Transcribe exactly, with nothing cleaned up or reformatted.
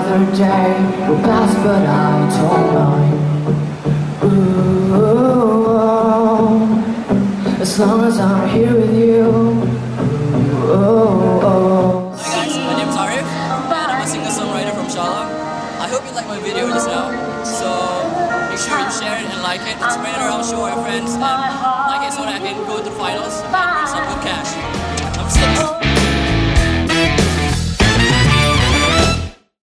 Another day will pass, but I don't mind. Ooh, as long as I'm here with you. Oh, oh. Hi guys, my name is Ariff, and I'm a singer-songwriter from Shalom. I hope you like my video just now, so make sure you share it and like it, and spread it around, show your friends, and like it so that I can go to the finals and win some good cash. I'm six.